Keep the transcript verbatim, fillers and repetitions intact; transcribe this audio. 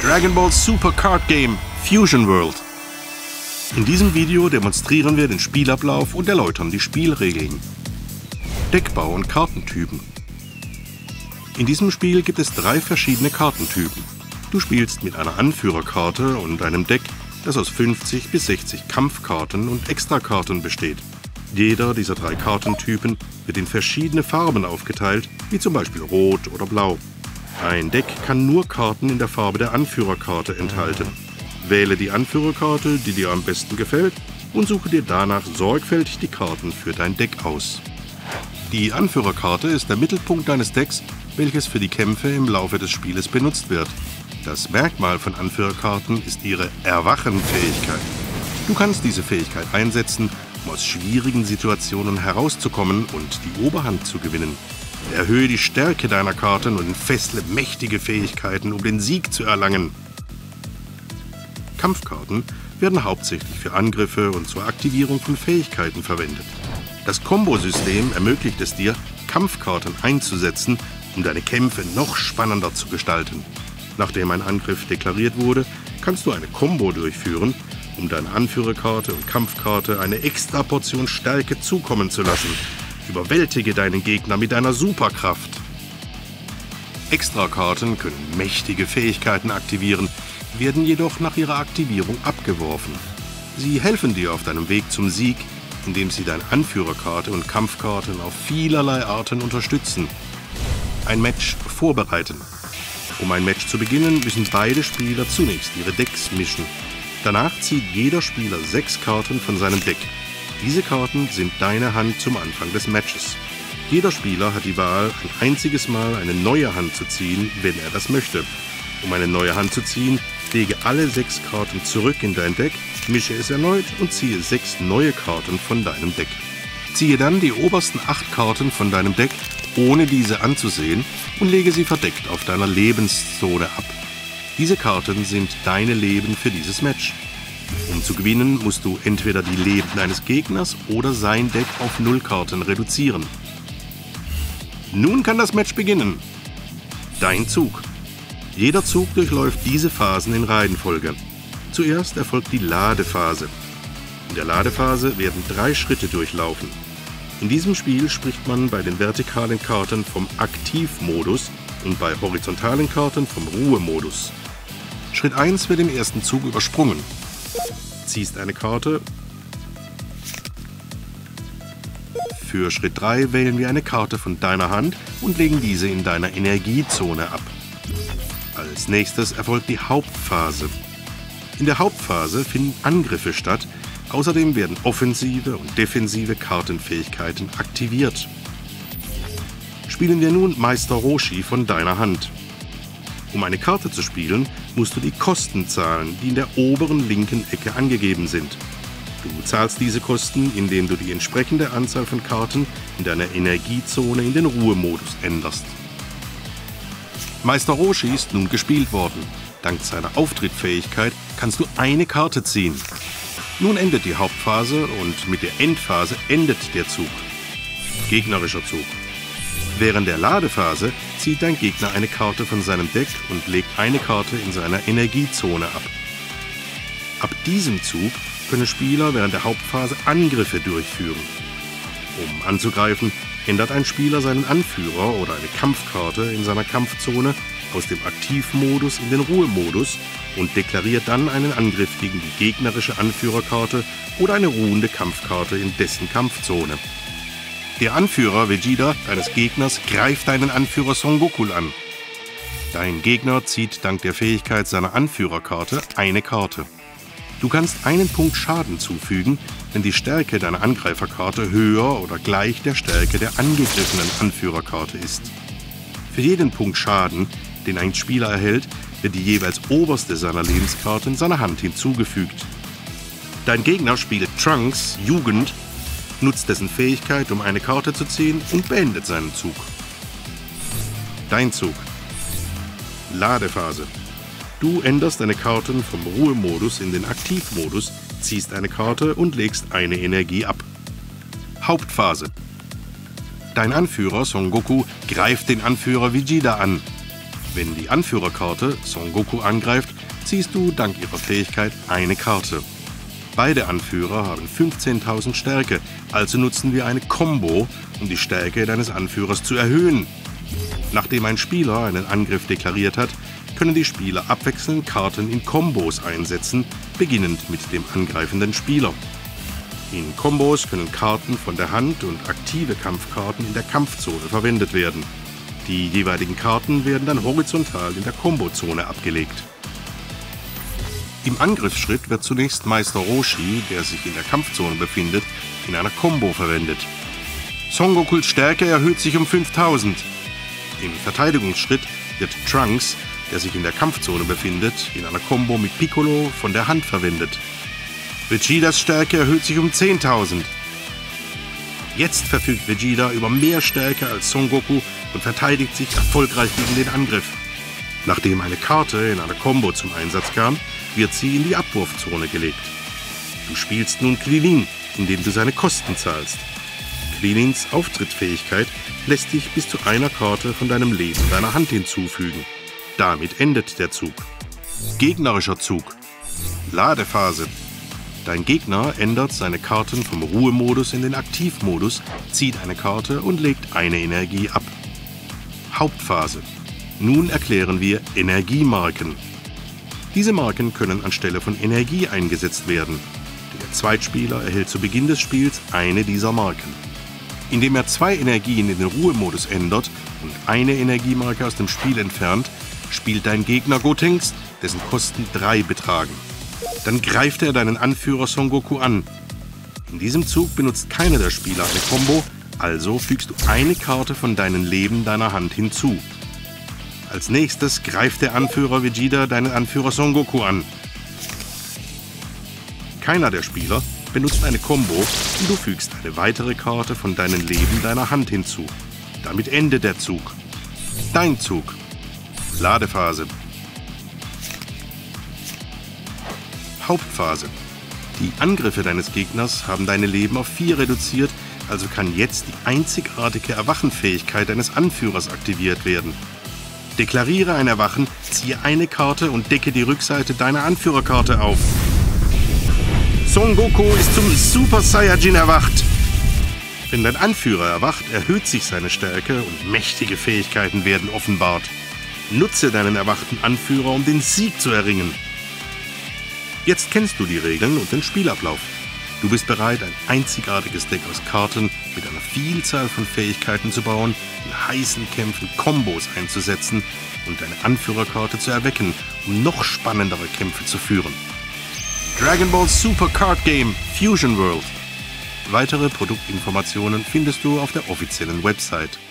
Dragon Ball Super Card Game Fusion World. In diesem Video demonstrieren wir den Spielablauf und erläutern die Spielregeln. Deckbau und Kartentypen. In diesem Spiel gibt es drei verschiedene Kartentypen. Du spielst mit einer Anführerkarte und einem Deck, das aus fünfzig bis sechzig Kampfkarten und Extrakarten besteht. Jeder dieser drei Kartentypen wird in verschiedene Farben aufgeteilt, wie zum Beispiel Rot oder Blau. Ein Deck kann nur Karten in der Farbe der Anführerkarte enthalten. Wähle die Anführerkarte, die dir am besten gefällt, und suche dir danach sorgfältig die Karten für dein Deck aus. Die Anführerkarte ist der Mittelpunkt deines Decks, welches für die Kämpfe im Laufe des Spieles benutzt wird. Das Merkmal von Anführerkarten ist ihre Erwachen-Fähigkeit. Du kannst diese Fähigkeit einsetzen, um aus schwierigen Situationen herauszukommen und die Oberhand zu gewinnen. Erhöhe die Stärke deiner Karten und entfessle mächtige Fähigkeiten, um den Sieg zu erlangen. Kampfkarten werden hauptsächlich für Angriffe und zur Aktivierung von Fähigkeiten verwendet. Das Kombosystem ermöglicht es dir, Kampfkarten einzusetzen, um deine Kämpfe noch spannender zu gestalten. Nachdem ein Angriff deklariert wurde, kannst du eine Combo durchführen, um deiner Anführerkarte und Kampfkarte eine extra Portion Stärke zukommen zu lassen. Überwältige deinen Gegner mit deiner Superkraft. Extrakarten können mächtige Fähigkeiten aktivieren, werden jedoch nach ihrer Aktivierung abgeworfen. Sie helfen dir auf deinem Weg zum Sieg, indem sie deine Anführerkarte und Kampfkarten auf vielerlei Arten unterstützen. Ein Match vorbereiten. Um ein Match zu beginnen, müssen beide Spieler zunächst ihre Decks mischen. Danach zieht jeder Spieler sechs Karten von seinem Deck. Diese Karten sind deine Hand zum Anfang des Matches. Jeder Spieler hat die Wahl, ein einziges Mal eine neue Hand zu ziehen, wenn er das möchte. Um eine neue Hand zu ziehen, lege alle sechs Karten zurück in dein Deck, mische es erneut und ziehe sechs neue Karten von deinem Deck. Ziehe dann die obersten acht Karten von deinem Deck, ohne diese anzusehen, und lege sie verdeckt auf deiner Lebenszone ab. Diese Karten sind deine Leben für dieses Match. Um zu gewinnen, musst du entweder die Leben deines Gegners oder sein Deck auf null Karten reduzieren. Nun kann das Match beginnen. Dein Zug. Jeder Zug durchläuft diese Phasen in Reihenfolge. Zuerst erfolgt die Ladephase. In der Ladephase werden drei Schritte durchlaufen. In diesem Spiel spricht man bei den vertikalen Karten vom Aktivmodus und bei horizontalen Karten vom Ruhemodus. Schritt eins wird im ersten Zug übersprungen. Ziehst eine Karte. Für Schritt drei wählen wir eine Karte von deiner Hand und legen diese in deiner Energiezone ab. Als nächstes erfolgt die Hauptphase. In der Hauptphase finden Angriffe statt, außerdem werden offensive und defensive Kartenfähigkeiten aktiviert. Spielen wir nun Meister Roshi von deiner Hand. Um eine Karte zu spielen, musst du die Kosten zahlen, die in der oberen linken Ecke angegeben sind. Du zahlst diese Kosten, indem du die entsprechende Anzahl von Karten in deiner Energiezone in den Ruhemodus änderst. Meister Roshi ist nun gespielt worden. Dank seiner Auftrittfähigkeit kannst du eine Karte ziehen. Nun endet die Hauptphase und mit der Endphase endet der Zug. Gegnerischer Zug. Während der Ladephase zieht dein Gegner eine Karte von seinem Deck und legt eine Karte in seiner Energiezone ab. Ab diesem Zug können Spieler während der Hauptphase Angriffe durchführen. Um anzugreifen, ändert ein Spieler seinen Anführer oder eine Kampfkarte in seiner Kampfzone aus dem Aktivmodus in den Ruhemodus und deklariert dann einen Angriff gegen die gegnerische Anführerkarte oder eine ruhende Kampfkarte in dessen Kampfzone. Der Anführer Vegeta deines Gegners greift deinen Anführer Son Goku an. Dein Gegner zieht dank der Fähigkeit seiner Anführerkarte eine Karte. Du kannst einen Punkt Schaden zufügen, wenn die Stärke deiner Angreiferkarte höher oder gleich der Stärke der angegriffenen Anführerkarte ist. Für jeden Punkt Schaden, den ein Spieler erhält, wird die jeweils oberste seiner Lebenskarten seiner Hand hinzugefügt. Dein Gegner spielt Trunks Jugend, nutzt dessen Fähigkeit, um eine Karte zu ziehen, und beendet seinen Zug. Dein Zug. Ladephase. Du änderst deine Karten vom Ruhemodus in den Aktivmodus, ziehst eine Karte und legst eine Energie ab. Hauptphase. Dein Anführer Son Goku greift den Anführer Vegeta an. Wenn die Anführerkarte Son Goku angreift, ziehst du dank ihrer Fähigkeit eine Karte. Beide Anführer haben fünfzehntausend Stärke, also nutzen wir eine Combo, um die Stärke deines Anführers zu erhöhen. Nachdem ein Spieler einen Angriff deklariert hat, können die Spieler abwechselnd Karten in Kombos einsetzen, beginnend mit dem angreifenden Spieler. In Kombos können Karten von der Hand und aktive Kampfkarten in der Kampfzone verwendet werden. Die jeweiligen Karten werden dann horizontal in der Kombozone abgelegt. Im Angriffsschritt wird zunächst Meister Roshi, der sich in der Kampfzone befindet, in einer Combo verwendet. Son Gokus Stärke erhöht sich um fünftausend. Im Verteidigungsschritt wird Trunks, der sich in der Kampfzone befindet, in einer Combo mit Piccolo von der Hand verwendet. Vegetas Stärke erhöht sich um zehntausend. Jetzt verfügt Vegeta über mehr Stärke als Son Goku und verteidigt sich erfolgreich gegen den Angriff. Nachdem eine Karte in einer Combo zum Einsatz kam, wird sie in die Abwurfzone gelegt. Du spielst nun Krillin, indem du seine Kosten zahlst. Krillins Auftrittsfähigkeit lässt dich bis zu einer Karte von deinem Leben deiner Hand hinzufügen. Damit endet der Zug. Gegnerischer Zug. Ladephase. Dein Gegner ändert seine Karten vom Ruhemodus in den Aktivmodus, zieht eine Karte und legt eine Energie ab. Hauptphase. Nun erklären wir Energiemarken. Diese Marken können anstelle von Energie eingesetzt werden. Der Zweitspieler erhält zu Beginn des Spiels eine dieser Marken. Indem er zwei Energien in den Ruhemodus ändert und eine Energiemarke aus dem Spiel entfernt, spielt dein Gegner Gotenks, dessen Kosten drei betragen. Dann greift er deinen Anführer Son Goku an. In diesem Zug benutzt keiner der Spieler eine Combo, also fügst du eine Karte von deinen Leben deiner Hand hinzu. Als nächstes greift der Anführer Vegeta deinen Anführer Son Goku an. Keiner der Spieler benutzt eine Combo und du fügst eine weitere Karte von deinen Leben deiner Hand hinzu. Damit endet der Zug. Dein Zug. Ladephase. Hauptphase. Die Angriffe deines Gegners haben deine Leben auf vier reduziert, also kann jetzt die einzigartige Erwachenfähigkeit deines Anführers aktiviert werden. Deklariere ein Erwachen, ziehe eine Karte und decke die Rückseite deiner Anführerkarte auf. Son Goku ist zum Super Saiyajin erwacht. Wenn dein Anführer erwacht, erhöht sich seine Stärke und mächtige Fähigkeiten werden offenbart. Nutze deinen erwachten Anführer, um den Sieg zu erringen. Jetzt kennst du die Regeln und den Spielablauf. Du bist bereit, ein einzigartiges Deck aus Karten mit einer Vielzahl von Fähigkeiten zu bauen, in heißen Kämpfen Kombos einzusetzen und deine Anführerkarte zu erwecken, um noch spannendere Kämpfe zu führen. Dragon Ball Super Card Game Fusion World. Weitere Produktinformationen findest du auf der offiziellen Website.